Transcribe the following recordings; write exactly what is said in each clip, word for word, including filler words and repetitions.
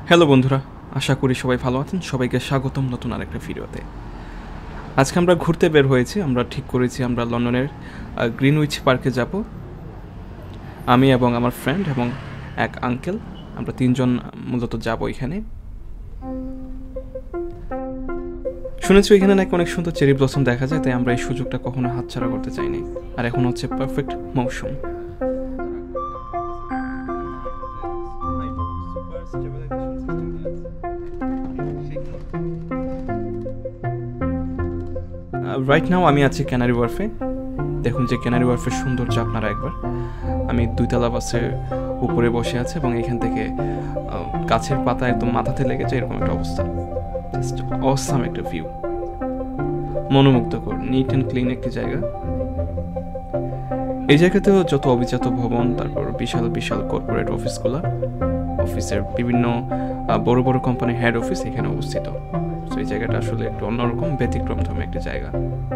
Hello বন্ধুরা, আশা করি সবাই ভালো আছেন। সবাইকে স্বাগতম নতুন আরেকটা ভিডিওতে। আজকে আমরা ঘুরতে বের হয়েছি। আমরা ঠিক করেছি আমরা লন্ডনের গ্রিনউইচ পার্কে যাব। আমি এবং আমার ফ্রেন্ড এবং এক আঙ্কেল, আমরা তিনজন মূলত যাব এখানে। শুনেছি এখানে নাকি অনেক সুন্দর চেরি ব্লসম দেখা যায়, তাই আমরা এই সুযোগটা কখনো হাতছাড়া করতে চাইনি। আর এখন হচ্ছে পারফেক্ট মৌসুম। রাইট নাও আমি আছি ক্যানারি ওয়ার্ফে। দেখুন যে ক্যানারি ওয়ার্ফের সৌন্দর্য আপনারা একবার। আমি দুইতলা বাসের উপরে বসে আছি এবং এখান থেকে গাছের পাতা একদম মাথাতে লেগে যায়, এরকম একটা অবস্থা। জাস্ট অসাম একটা ভিউ, মনোমুগ্ধকর, নিট অ্যান্ড ক্লিন একটি জায়গা। এই জায়গাতেও যত অভিজাত ভবন, তারপর বিশাল বিশাল কর্পোরেট অফিসগুলো, অফিসের বিভিন্ন বড় বড় কোম্পানির হেড অফিস এখানে অবস্থিত। তো এই জায়গাটা আসলে একটু অন্যরকম, ব্যতিক্রমধর্মী একটি জায়গা।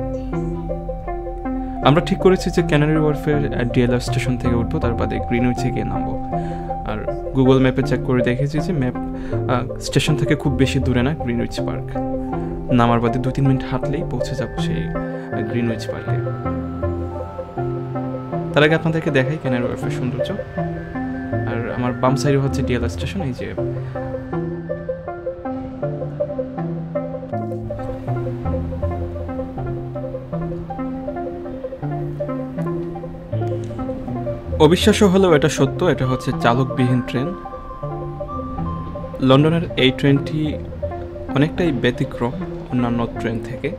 আমরা ঠিক করেছি যে ক্যানারি ওয়ার্ফের ডিএলআর স্টেশন থেকে উঠবো, তার বাদে গ্রিনউইচে গিয়ে নামবো। আর গুগল ম্যাপে চেক করে দেখেছি যে ম্যাপ স্টেশন থেকে খুব বেশি দূরে না গ্রিনউইচ পার্ক। নামার বাদে দু তিন মিনিট হাঁটলেই পৌঁছে যাবো সেই গ্রিনউইচ পার্কে। তার আগে আপনাদেরকে দেখাই ক্যানারি ওয়ার্ফের সৌন্দর্য। আর আমার বাম সাইডে হচ্ছে ডিএলআর স্টেশন। এই যে অবিশ্বাস্য হলেও এটা সত্য, এটা হচ্ছে চালকবিহীন ট্রেন। লন্ডনের এই ট্রেনটি অনেকটাই ব্যতিক্রম অন্যান্য ট্রেন থেকে।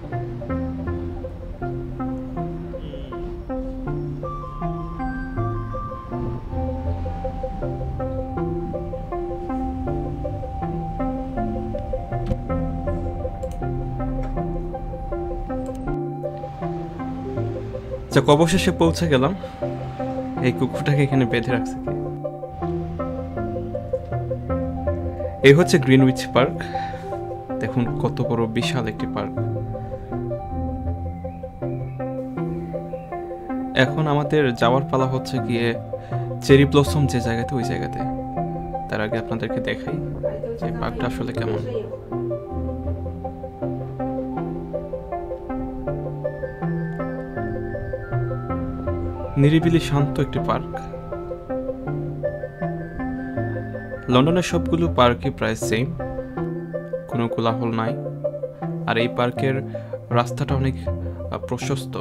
যাক, অবশেষে পৌঁছে গেলাম। এই কুকুরটাকে এখানে বেঁধে রাখছে। এই হচ্ছে গ্রিনউইচ পার্ক। দেখুন কত বড় বিশাল একটি পার্ক। এখন আমাদের যাওয়ার পালা হচ্ছে গিয়ে চেরি ব্লসম যে জায়গাতে, ওই জায়গাতে। তার আগে আপনাদেরকে দেখাই যে পার্কটা আসলে কেমন। নিরিবিলি শান্ত একটি পার্ক। লন্ডনের সবগুলো পার্কই প্রায় সেম, কোনো কোলাহল নাই। আর এই পার্কের রাস্তাটা অনেক প্রশস্ত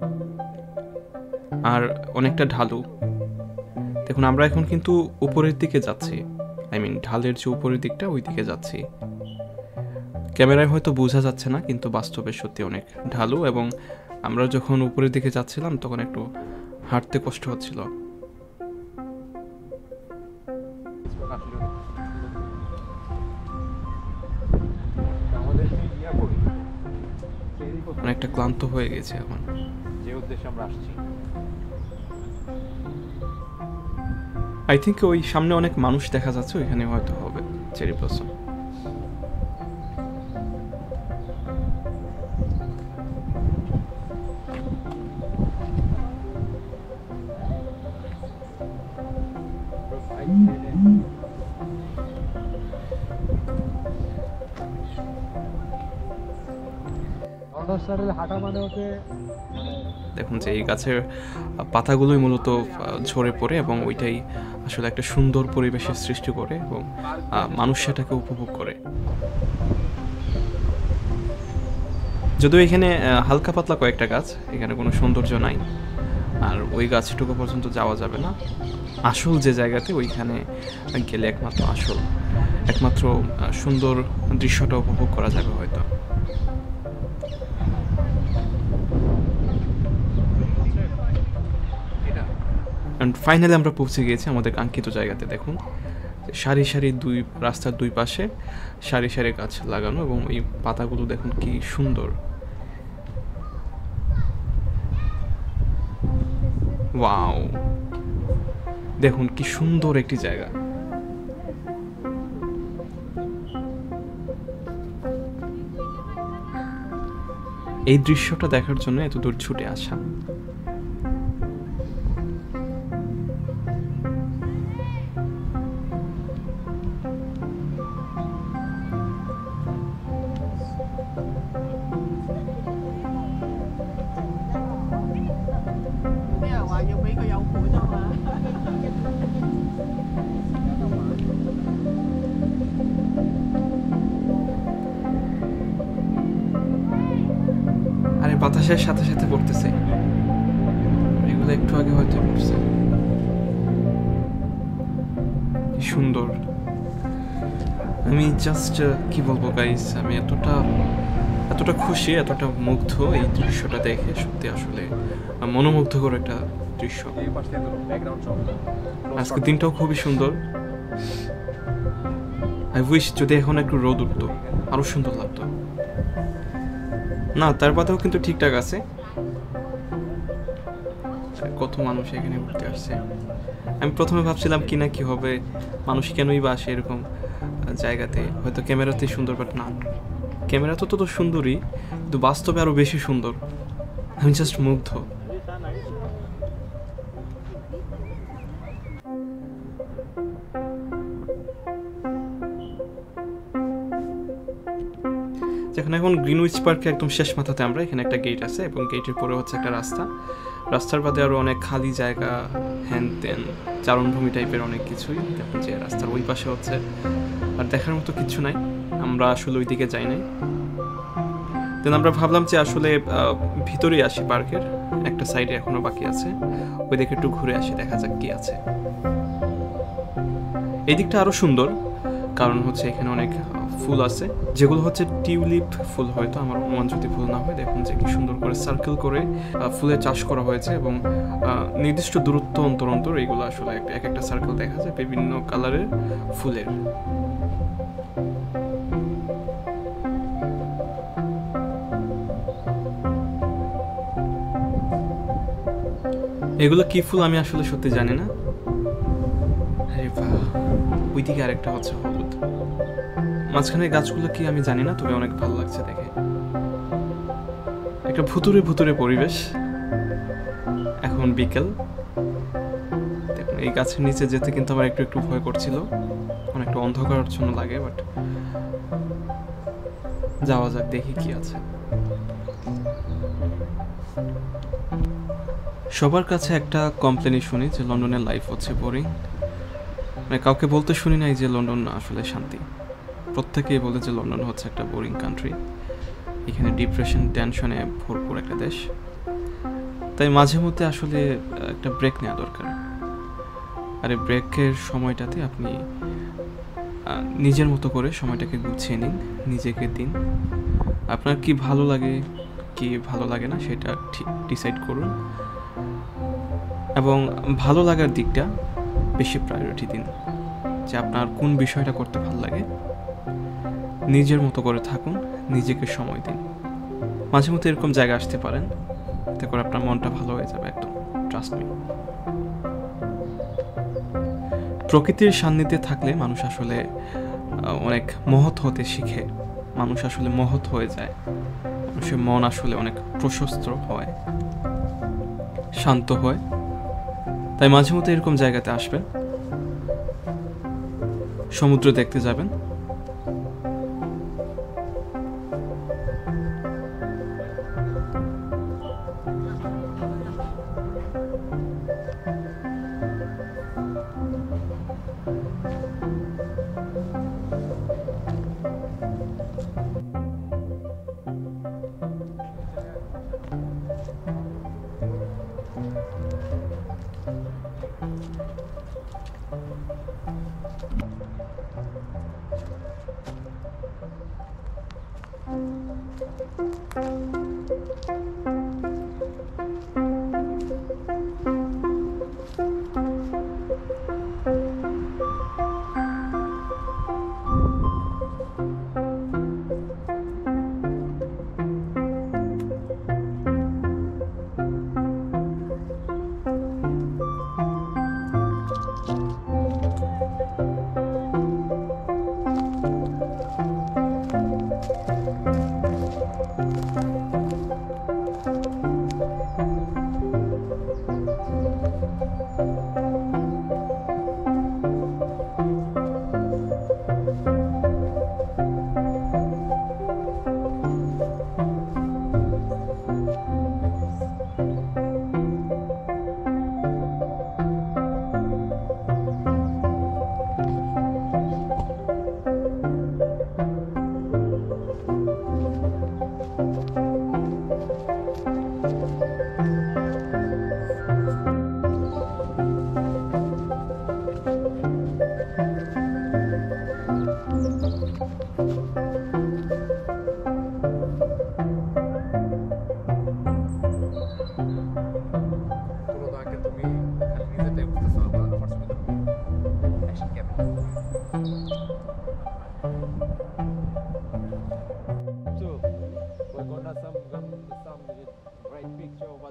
আর অনেকটা ঢালু। দেখুন আমরা এখন কিন্তু উপরের দিকে যাচ্ছি, আই মিন ঢালের যে উপরের দিকটা ওই দিকে যাচ্ছি। ক্যামেরায় হয়তো বোঝা যাচ্ছে না, কিন্তু বাস্তবে সত্যি অনেক ঢালু। এবং আমরা যখন উপরের দিকে যাচ্ছিলাম তখন একটু হাঁটতে কষ্ট হচ্ছিল। অনেকটা ক্লান্ত হয়ে গেছে এখন। যে উদ্দেশ্যে আমরা আসছি, আই থিঙ্ক ওই সামনে অনেক মানুষ দেখা যাচ্ছে, ওইখানে হয়তো হবে চেরি ব্লসম। হাঁটা মানে হচ্ছে, দেখুন যে এই গাছের পাতাগুলোই মূলত ঝরে পড়ে এবং ওইটাই আসলে একটা সুন্দর পরিবেশের সৃষ্টি করে এবং মানুষ সেটাকে উপভোগ করে। যদিও এখানে হালকা পাতলা কয়েকটা গাছ, এখানে কোনো সৌন্দর্য নাই। আর ওই গাছটুকু পর্যন্ত যাওয়া যাবে না। আসল যে জায়গাতে, ওইখানে গেলে একমাত্র আসল একমাত্র সুন্দর দৃশ্যটা উপভোগ করা যাবে হয়তো। ফাইনালি আমরা পৌঁছে গিয়েছি আমাদের কাঙ্ক্ষিত জায়গাতে। দেখুন সারি সারি দুই রাস্তার দুই পাশে সারি সারি গাছ লাগানো এবং এই পাতাগুলো দেখুন কি সুন্দর। ওয়াও, দেখুন কি সুন্দর একটি জায়গা। এই দৃশ্যটা দেখার জন্য এত দূর ছুটে আসা। বাতাসের সাথে সাথে পড়তেছে, এগুলো একটু আগে হয়তো পড়ছে। কি সুন্দর, আমি জাস্ট কি বলবো গাইস, আমি এতটা এতটা খুশি, এতটা মুগ্ধ এই দৃশ্যটা দেখে, সত্যি আসলে মনোমুগ্ধকর একটা দৃশ্য। আজকে দিনটাও খুবই সুন্দর। আই উইশ যদি এখন একটু রোদ উঠতো, আরো সুন্দর লাগতো। না, তার বাদেও কিন্তু ঠিকঠাক আছে। কত মানুষ এখানে ঘুরতে আসছে। আমি প্রথমে ভাবছিলাম কি না কি হবে, মানুষ কেনই বা আসে এরকম জায়গাতে, হয়তো ক্যামেরাতেই সুন্দর, বাট না, ক্যামেরা তো তো সুন্দরই, কিন্তু বাস্তবে আরো বেশি সুন্দর। আমি জাস্ট মুগ্ধ। যেখানে এখন গ্রিনউইচ পার্কে একদম শেষ মাথাতে আমরা, এখানে একটা গেট আছে এবং গেটের পরে হচ্ছে একটা রাস্তা। রাস্তার বাদে আরও অনেক খালি জায়গা, হ্যান ত্যান চারণভূমি টাইপের অনেক কিছুই দেখুন, যে রাস্তার ওই পাশে হচ্ছে। আর দেখার মতো কিছু নাই, আমরা আসলে ওই দিকে যাই নাই। দেন আমরা ভাবলাম যে আসলে ভিতরেই আসি পার্কের, একটা সাইডে এখনো বাকি আছে, ওই দিকে একটু ঘুরে আসি, দেখা যাক কি আছে। এই দিকটা আরো সুন্দর, কারণ হচ্ছে এখানে অনেক ফুল আছে, যেগুলো হচ্ছে টিউলিপ ফুল, হয়তো আমার অনুমান যদি ভুল না হয়। দেখুন যে কি সুন্দর করে সার্কেল করে ফুলের চাষ করা হয়েছে, এবং নির্দিষ্ট দূরত্ব অন্তর অন্তর এইগুলো আসলে এক একটা সার্কেল দেখা যায় বিভিন্ন কালারের ফুলের। এগুলো কি ফুল আমি আসলে সত্যি জানি না। আরে বাহ, ওইদিকে আরেকটা হচ্ছে হলুদ। মাঝখানে গাছগুলো কি আমি জানি না, তবে অনেক ভালো লাগছে দেখে। একটা ভুতুরে ভুতুরে পরিবেশ। এখন বিকেল, দেখুন এই গাছের নিচে যেতে কিন্তু আমার একটু একটু ভয় করছিল, অনেকটা অন্ধকারাচ্ছন্ন লাগে, বাট যাওয়া যাক, দেখি কি আছে। সবার কাছে একটা কমপ্লেনই শুনি যে লন্ডনের লাইফ হচ্ছে বোরিং। মানে কাউকে বলতে শুনি নাই যে লন্ডন আসলে শান্তি। প্রত্যেকেই বলে যে লন্ডন হচ্ছে একটা বোরিং কান্ট্রি, এখানে ডিপ্রেশন টেনশনে ভরপুর একটা দেশ। তাই মাঝে মধ্যে আসলে একটা ব্রেক নেওয়া দরকার। আর এই ব্রেকের সময়টাতে আপনি নিজের মতো করে সময়টাকে গুছিয়ে নিন, নিজেকে দিন। আপনার কি ভালো লাগে কি ভালো লাগে না সেটা ঠিক ডিসাইড করুন, এবং ভালো লাগার দিকটা বেশি প্রায়োরিটি দিন, যে আপনার কোন বিষয়টা করতে ভালো লাগে। নিজের মতো করে থাকুন, নিজেকে সময় দিন। মাঝে মধ্যে এরকম জায়গা আসতে পারেন, এতে করে আপনার মনটা ভালো হয়ে যাবে একদম, ট্রাস্ট মি। প্রকৃতির সান্নিধ্যে থাকলে মানুষ আসলে অনেক মহৎ হতে শিখে, মানুষ আসলে মহৎ হয়ে যায়, মানুষের মন আসলে অনেক প্রশস্ত হয়, শান্ত হয়। তাই মাঝে মধ্যে এরকম জায়গাতে আসবেন, সমুদ্র দেখতে যাবেন।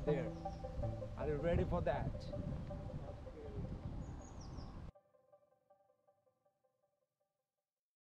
there. Are you ready for that?